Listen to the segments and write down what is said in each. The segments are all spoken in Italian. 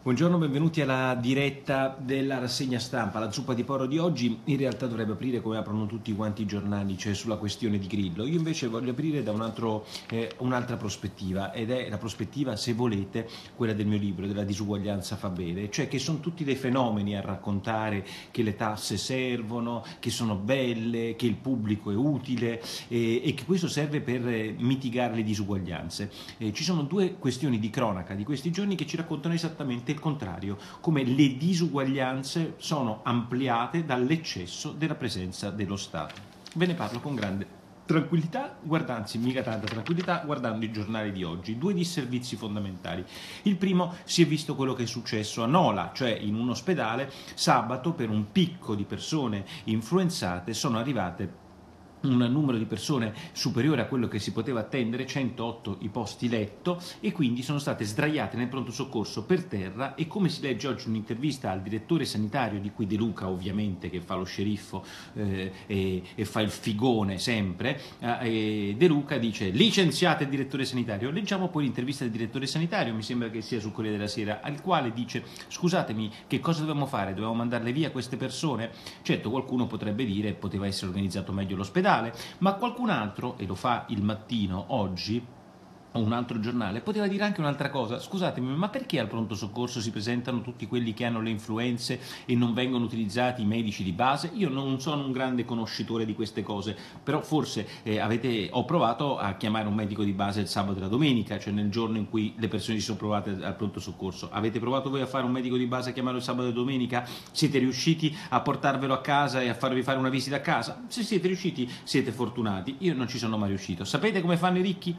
Buongiorno, benvenuti alla diretta della rassegna stampa. La zuppa di porro di oggi in realtà dovrebbe aprire come aprono tutti quanti i giornali, cioè sulla questione di Grillo. Io invece voglio aprire da un'altra prospettiva, ed è la prospettiva, se volete, quella del mio libro, della disuguaglianza fa bene, cioè che sono tutti dei fenomeni a raccontare che le tasse servono, che sono belle, che il pubblico è utile e che questo serve per mitigare le disuguaglianze. Ci sono due questioni di cronaca di questi giorni che ci raccontano esattamente il contrario, come le disuguaglianze sono ampliate dall'eccesso della presenza dello Stato. Ve ne parlo con grande tranquillità, anzi mica tanta tranquillità, guardando i giornali di oggi. Due disservizi fondamentali. Il primo, si è visto quello che è successo a Nola, cioè in un ospedale sabato, per un picco di persone influenzate sono arrivate un numero di persone superiore a quello che si poteva attendere, 108 i posti letto, e quindi sono state sdraiate nel pronto soccorso per terra. E come si legge oggi in un'intervista al direttore sanitario, di cui De Luca ovviamente, che fa lo sceriffo e fa il figone sempre, De Luca dice: licenziate il direttore sanitario. Leggiamo poi l'intervista del direttore sanitario, mi sembra che sia sul Corriere della Sera, al quale dice: scusatemi, che cosa dobbiamo fare? Dobbiamo mandarle via queste persone? Certo, qualcuno potrebbe dire poteva essere organizzato meglio l'ospedale, ma qualcun altro, e lo fa Il Mattino oggi, o un altro giornale, poteva dire anche un'altra cosa: scusatemi, ma perché al pronto soccorso si presentano tutti quelli che hanno le influenze e non vengono utilizzati i medici di base? Io non sono un grande conoscitore di queste cose, però forse ho provato a chiamare un medico di base il sabato e la domenica, cioè nel giorno in cui le persone si sono provate al pronto soccorso. Avete provato voi a fare un medico di base, a chiamarlo il sabato e domenica? Siete riusciti a portarvelo a casa e a farvi fare una visita a casa? Se siete riusciti, siete fortunati. Io non ci sono mai riuscito. Sapete come fanno i ricchi?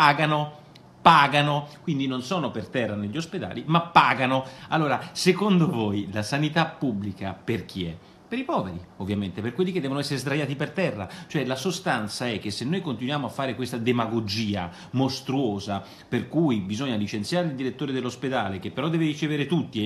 Pagano, quindi non sono per terra negli ospedali, ma pagano. Allora, secondo voi la sanità pubblica per chi è? Per i poveri, ovviamente, per quelli che devono essere sdraiati per terra. Cioè, la sostanza è che se noi continuiamo a fare questa demagogia mostruosa, per cui bisogna licenziare il direttore dell'ospedale, che però deve ricevere tutti,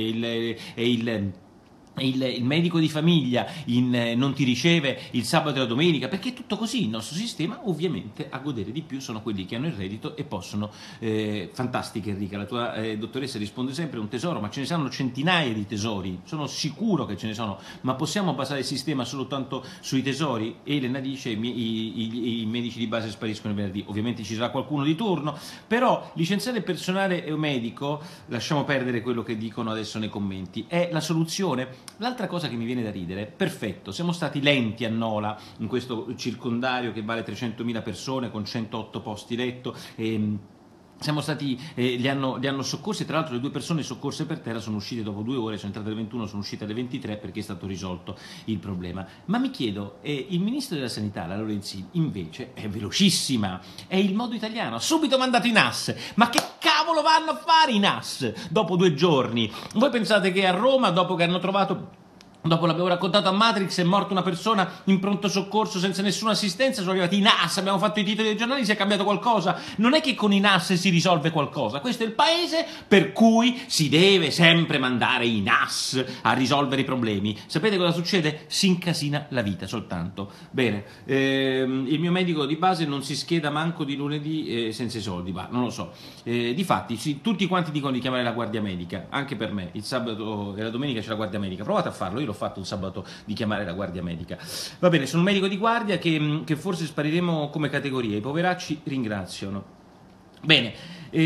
il medico di famiglia non ti riceve il sabato e la domenica, perché è tutto così il nostro sistema. Ovviamente a godere di più sono quelli che hanno il reddito e possono. Fantastica Enrica, la tua dottoressa risponde sempre: un tesoro, ma ce ne saranno centinaia di tesori, sono sicuro che ce ne sono, ma possiamo basare il sistema soltanto sui tesori? Elena dice: i medici di base spariscono il venerdì. Ovviamente ci sarà qualcuno di turno, però licenziare il personale medico, lasciamo perdere quello che dicono adesso nei commenti, è la soluzione? L'altra cosa che mi viene da ridere: perfetto, siamo stati lenti a Nola, in questo circondario che vale 300.000 persone con 108 posti letto, siamo stati, li hanno soccorsi. Tra l'altro le due persone soccorse per terra sono uscite dopo 2 ore, sono entrate alle 21, sono uscite alle 23, perché è stato risolto il problema. Ma mi chiedo, il ministro della sanità, la Lorenzin, invece è velocissima, è il modo italiano, subito mandato i NAS. Ma che cavolo vanno a fare i NAS dopo 2 giorni? Voi pensate che a Roma, dopo l'abbiamo raccontato a Matrix, è morta una persona in pronto soccorso senza nessuna assistenza, sono arrivati i NAS, abbiamo fatto i titoli dei giornali, si è cambiato qualcosa? Non è che con i NAS si risolve qualcosa. Questo è il paese per cui si deve sempre mandare i NAS a risolvere i problemi. Sapete cosa succede? Si incasina la vita soltanto. Bene, il mio medico di base non si scheda manco di lunedì senza i soldi, ma non lo so. Difatti, sì, tutti quanti dicono di chiamare la guardia medica, anche per me. Il sabato e la domenica c'è la guardia medica. Provate a farlo, io l'ho fatto il sabato, di chiamare la guardia medica. Va bene, sono un medico di guardia che forse spariremo come categoria. I poveracci ringraziano. Bene,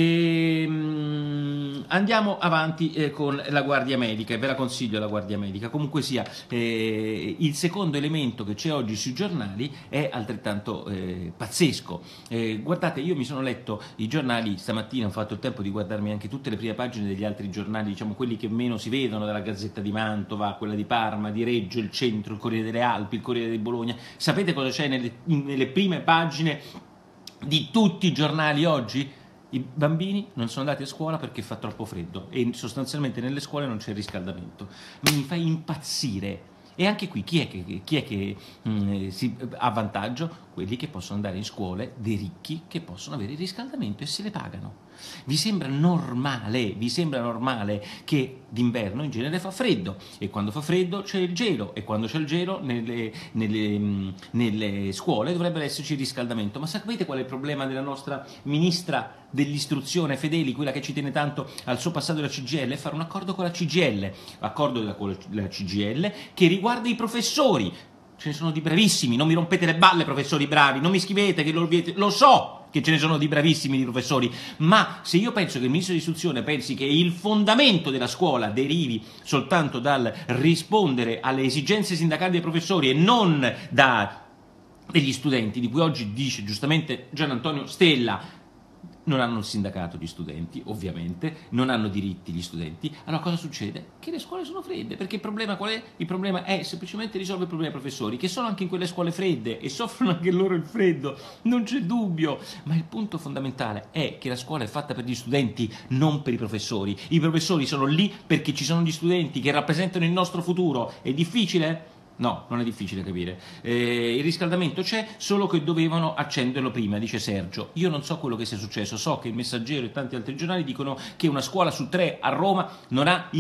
andiamo avanti con la guardia medica, e ve la consiglio la guardia medica. Comunque sia, il secondo elemento che c'è oggi sui giornali è altrettanto pazzesco. Guardate, io mi sono letto i giornali stamattina, ho fatto il tempo di guardarmi anche tutte le prime pagine degli altri giornali, diciamo quelli che meno si vedono, dalla Gazzetta di Mantova, quella di Parma, di Reggio, il Centro, il Corriere delle Alpi, il Corriere di Bologna. Sapete cosa c'è nelle prime pagine di tutti i giornali oggi? I bambini non sono andati a scuola perché fa troppo freddo e sostanzialmente nelle scuole non c'è il riscaldamento. Mi fa impazzire. E anche qui chi è che ha vantaggio? Quelli che possono andare in scuole, dei ricchi che possono avere il riscaldamento e se le pagano. Vi sembra normale che d'inverno in genere fa freddo e quando fa freddo c'è il gelo e quando c'è il gelo nelle scuole dovrebbe esserci il riscaldamento. Ma sapete qual è il problema della nostra ministra dell'istruzione Fedeli, quella che ci tiene tanto al suo passaggio della CGIL? Fare un accordo con la CGIL, accordo con la CGIL che riguarda i professori. Ce ne sono di bravissimi, non mi rompete le balle professori bravi, non mi scrivete che lo so che ce ne sono di bravissimi di professori, ma se io penso che il ministro dell'istruzione pensi che il fondamento della scuola derivi soltanto dal rispondere alle esigenze sindacali dei professori e non degli studenti, di cui oggi dice giustamente Gian Antonio Stella, non hanno il sindacato gli studenti, ovviamente, non hanno diritti gli studenti, allora cosa succede? Che le scuole sono fredde, perché il problema qual è? Il problema è semplicemente risolvere il problema dei professori, che sono anche in quelle scuole fredde e soffrono anche loro il freddo, non c'è dubbio, ma il punto fondamentale è che la scuola è fatta per gli studenti, non per i professori. I professori sono lì perché ci sono gli studenti che rappresentano il nostro futuro. È difficile? No, non è difficile capire. Il riscaldamento c'è, solo che dovevano accenderlo prima, dice Sergio. Io non so quello che sia successo, so che il Messaggero e tanti altri giornali dicono che una scuola su 3 a Roma aveva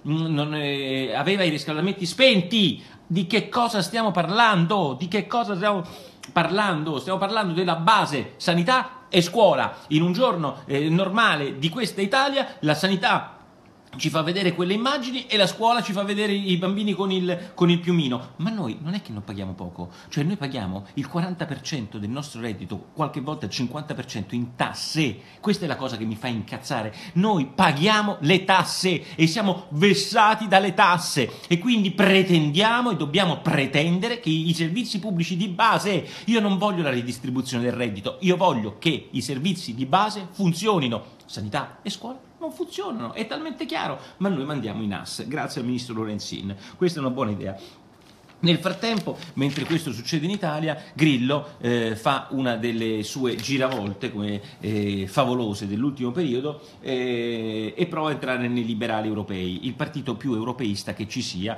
i riscaldamenti spenti. Di che cosa stiamo parlando? Di che cosa stiamo parlando? Stiamo parlando della base sanità e scuola. In un giorno normale di questa Italia, la sanità ci fa vedere quelle immagini e la scuola ci fa vedere i bambini con il piumino. Ma noi non è che non paghiamo poco, cioè noi paghiamo il 40% del nostro reddito, qualche volta il 50% in tasse. Questa è la cosa che mi fa incazzare. Noi paghiamo le tasse e siamo vessati dalle tasse e quindi pretendiamo e dobbiamo pretendere che i servizi pubblici di base, io non voglio la ridistribuzione del reddito, io voglio che i servizi di base funzionino. Sanità e scuola non funzionano, è talmente chiaro, ma noi mandiamo in AS, grazie al ministro Lorenzin. Questa è una buona idea. Nel frattempo, mentre questo succede in Italia, Grillo fa una delle sue giravolte come favolose dell'ultimo periodo e prova a entrare nei liberali europei, il partito più europeista che ci sia,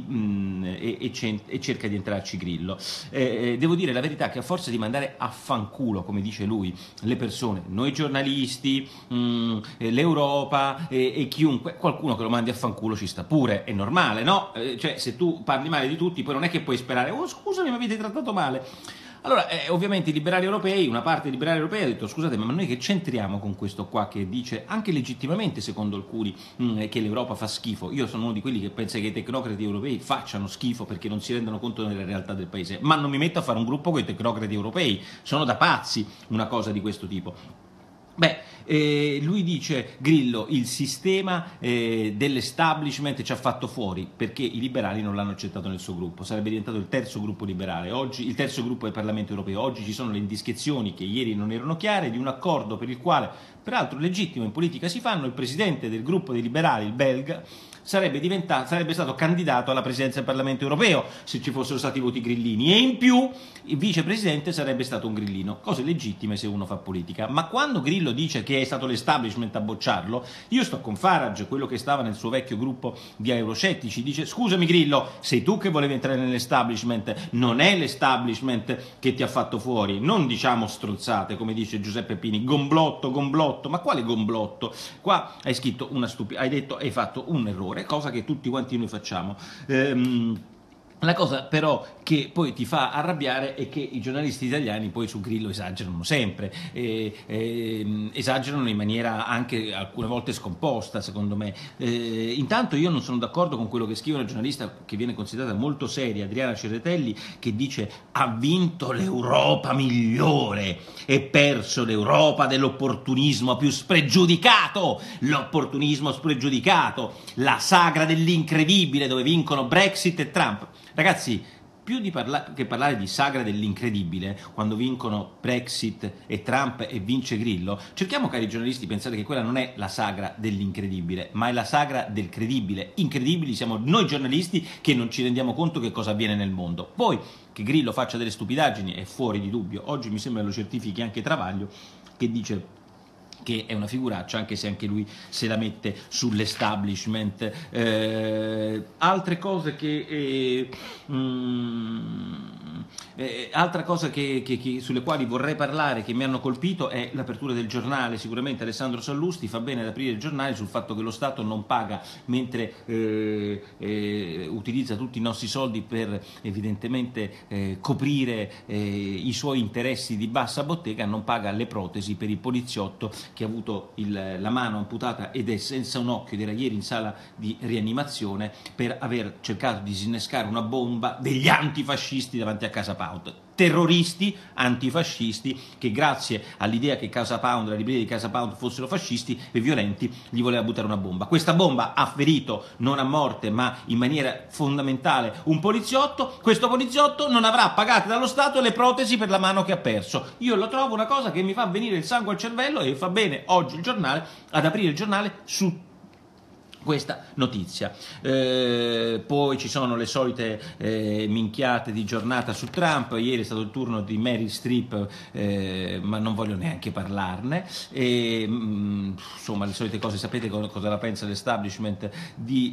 e cerca di entrarci Grillo. Devo dire la verità che a forza di mandare a fanculo, come dice lui, le persone, noi giornalisti, l'Europa e chiunque, qualcuno che lo mandi a fanculo ci sta pure, è normale, no? Cioè se tu parli male di tutti, poi non è che puoi sperare, oh scusami mi avete trattato male. Allora ovviamente i liberali europei, una parte dei liberali europei ha detto scusate ma noi che c'entriamo con questo qua che dice anche legittimamente secondo alcuni che l'Europa fa schifo. Io sono uno di quelli che pensa che i tecnocrati europei facciano schifo perché non si rendono conto della realtà del paese, ma non mi metto a fare un gruppo con i tecnocrati europei, sono da pazzi una cosa di questo tipo. Lui dice, Grillo, il sistema dell'establishment ci ha fatto fuori perché i liberali non l'hanno accettato nel suo gruppo, sarebbe diventato il terzo gruppo liberale, oggi, il terzo gruppo del Parlamento europeo, oggi ci sono le indiscrezioni che ieri non erano chiare di un accordo per il quale, peraltro legittimo in politica si fanno, il presidente del gruppo dei liberali, il belga, sarebbe stato candidato alla presidenza del Parlamento europeo se ci fossero stati voti grillini e in più il vicepresidente sarebbe stato un grillino, cose legittime se uno fa politica. Ma quando Grillo dice che è stato l'establishment a bocciarlo, io sto con Farage, quello che stava nel suo vecchio gruppo di euroscettici, dice scusami Grillo, sei tu che volevi entrare nell'establishment, non è l'establishment che ti ha fatto fuori, non diciamo strozzate come dice Giuseppe Pini, gomblotto, ma quale gomblotto? Qua hai scritto hai detto, hai fatto un errore, cosa che tutti quanti noi facciamo. La cosa però che poi ti fa arrabbiare è che i giornalisti italiani poi su Grillo esagerano sempre, esagerano in maniera anche alcune volte scomposta secondo me. Intanto io non sono d'accordo con quello che scrive una giornalista che viene considerata molto seria, Adriana Cerretelli, che dice ha vinto l'Europa migliore e perso l'Europa dell'opportunismo più spregiudicato, l'opportunismo spregiudicato, la sagra dell'incredibile dove vincono Brexit e Trump. Ragazzi, più che parlare di sagra dell'incredibile, quando vincono Brexit e Trump e vince Grillo, cerchiamo, cari giornalisti, di pensare che quella non è la sagra dell'incredibile, ma è la sagra del credibile. Incredibili siamo noi giornalisti che non ci rendiamo conto che cosa avviene nel mondo. Poi, che Grillo faccia delle stupidaggini è fuori di dubbio, oggi mi sembra lo certifichi anche Travaglio, che dice che è una figuraccia, anche se anche lui se la mette sull'establishment. Altre cose che Altra cosa sulle quali vorrei parlare, che mi hanno colpito, è l'apertura del giornale. Sicuramente Alessandro Sallusti fa bene ad aprire il giornale sul fatto che lo Stato non paga, mentre utilizza tutti i nostri soldi per evidentemente coprire i suoi interessi di bassa bottega, non paga le protesi per il poliziotto che ha avuto la mano amputata ed è senza un occhio ed era ieri in sala di rianimazione per aver cercato di disinnescare una bomba degli antifascisti davanti a Casa Pound. Terroristi antifascisti che grazie all'idea che Casa Pound, la libreria di Casa Pound fossero fascisti e violenti, gli voleva buttare una bomba. Questa bomba ha ferito non a morte ma in maniera fondamentale un poliziotto. Questo poliziotto non avrà pagate dallo Stato le protesi per la mano che ha perso. Io lo trovo una cosa che mi fa venire il sangue al cervello e fa bene oggi il giornale ad aprire il giornale su questa notizia. Poi ci sono le solite minchiate di giornata su Trump. Ieri è stato il turno di Meryl Streep, ma non voglio neanche parlarne. Insomma, le solite cose. Sapete cosa la pensa l'establishment di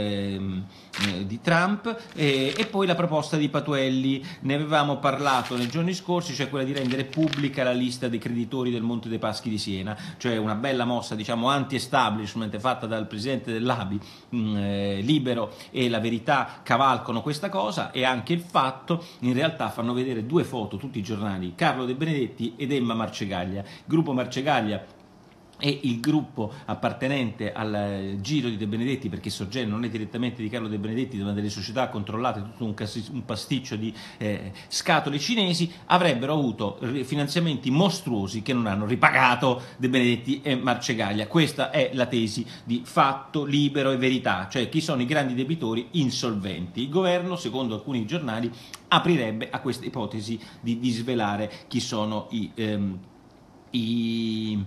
Trump. E poi la proposta di Patuelli, ne avevamo parlato nei giorni scorsi, cioè quella di rendere pubblica la lista dei creditori del Monte dei Paschi di Siena, cioè una bella mossa, diciamo, anti-establishment fatta dal presidente dell'ABI. Libero e La Verità cavalcano questa cosa, e anche il Fatto in realtà fanno vedere due foto, tutti i giornali, Carlo De Benedetti ed Emma Marcegaglia. Il gruppo Marcegaglia e il gruppo appartenente al giro di De Benedetti, perché Sorgenia non è direttamente di Carlo De Benedetti ma delle società controllate, tutto un pasticcio di scatole cinesi, avrebbero avuto finanziamenti mostruosi che non hanno ripagato De Benedetti e Marcegaglia. Questa è la tesi di Fatto, Libero e Verità, cioè chi sono i grandi debitori insolventi. Il governo, secondo alcuni giornali, aprirebbe a questa ipotesi di svelare chi sono i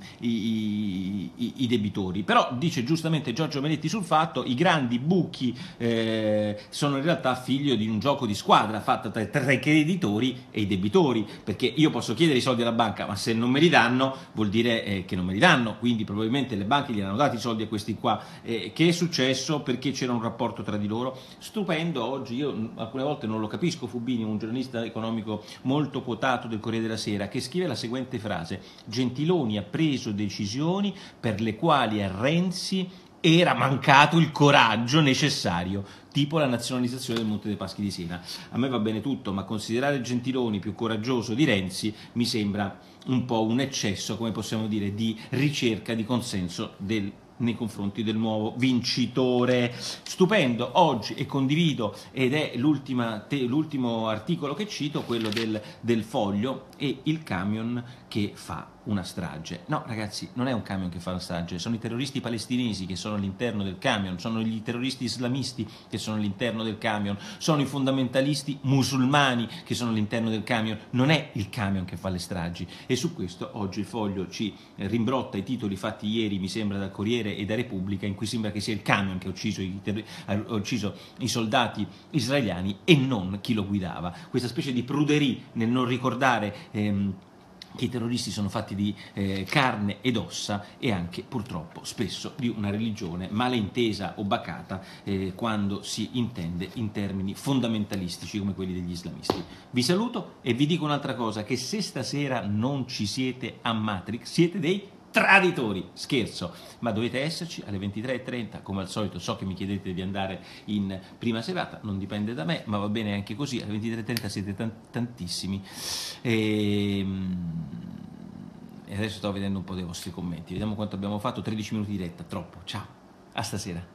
debitori. Però dice giustamente Giorgio Meletti sul Fatto, i grandi buchi sono in realtà figlio di un gioco di squadra fatto tra i creditori e i debitori, perché io posso chiedere i soldi alla banca, ma se non me li danno vuol dire che non me li danno, quindi probabilmente le banche gli hanno dati i soldi a questi qua. Che è successo? Perché c'era un rapporto tra di loro stupendo. Oggi io alcune volte non lo capisco, Fubini, un giornalista economico molto quotato del Corriere della Sera, che scrive la seguente frase: Gentiloni ha preso decisioni per le quali a Renzi era mancato il coraggio necessario, tipo la nazionalizzazione del Monte dei Paschi di Siena. A me va bene tutto, ma considerare Gentiloni più coraggioso di Renzi mi sembra un po' un eccesso, come possiamo dire, di ricerca di consenso nei confronti del nuovo vincitore. Stupendo oggi, e condivido, ed è l'ultimo articolo che cito, quello del Foglio, e il camion che fa una strage. No ragazzi, non è un camion che fa una strage, sono i terroristi palestinesi che sono all'interno del camion, sono gli terroristi islamisti che sono all'interno del camion, sono i fondamentalisti musulmani che sono all'interno del camion, non è il camion che fa le stragi. E su questo oggi il Foglio ci rimbrotta i titoli fatti ieri, mi sembra, dal Corriere e da Repubblica, in cui sembra che sia il camion che ha ucciso i soldati israeliani e non chi lo guidava. Questa specie di pruderie nel non ricordare che i terroristi sono fatti di carne ed ossa, e anche purtroppo spesso di una religione malintesa o bacata quando si intende in termini fondamentalistici come quelli degli islamisti. Vi saluto e vi dico un'altra cosa, che se stasera non ci siete a Matrix siete dei traditori. Scherzo, ma dovete esserci alle 23:30 come al solito. So che mi chiedete di andare in prima serata, non dipende da me, ma va bene anche così. Alle 23:30 siete tantissimi e adesso sto vedendo un po' dei vostri commenti, vediamo quanto abbiamo fatto. 13 minuti di diretta, troppo. Ciao, a stasera.